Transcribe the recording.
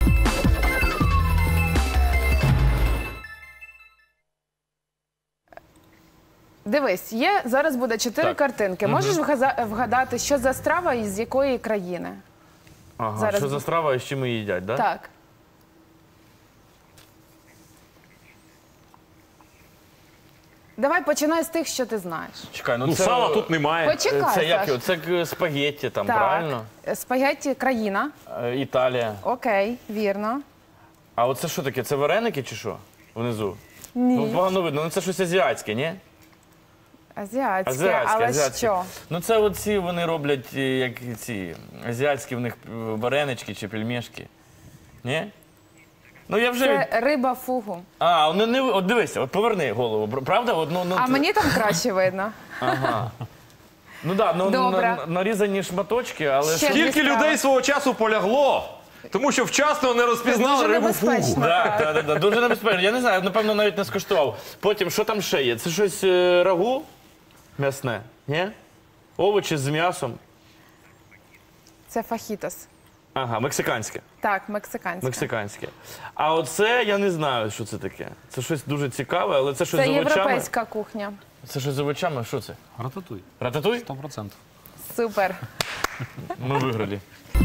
Дивись, зараз буде 4 картинки. Можеш вгадати, що за страва і з якої країни? Ага, що за страва і з чим її їдять, так? Так. Давай починай з тих, що ти знаєш. Чекай, Ну, сала тут немає. Почекай, Це як Саш. його? Це спагетті там, Так. правильно? Спагетті – країна. Італія. Окей, вірно. А оце що таке? Це вареники чи що? Внизу? Ні. Ну, погано видно. Ну, це щось азіатське, ні? Азіатське, але що? Ну, це оці вони роблять, як ці азіатські в них варенички чи пельмешки. Ні? Ну, я вже... Це риба фугу. А, от дивися, от поверни голову, правда? А мені там краще видно. Ага. Ну так, Добре. нарізані шматочки, але... Ще Скільки людей свого часу полягло, тому що вчасно не розпізнали Дуже рибу фугу. небезпечно. Так, дуже небезпечно. Я не знаю, напевно, навіть не скуштував. Потім, що там ще є? Це щось рагу м'ясне? Ні? Овочі з м'ясом? Це фахітос. Ага, мексиканське. Так, мексиканське. Мексиканське. А оце я не знаю, що це таке. Це щось дуже цікаве, але це щось Це з овочами. європейська кухня. Це щось з овочами? Що це? Рататуй. Рататуй? 100%. Супер. Ми виграли.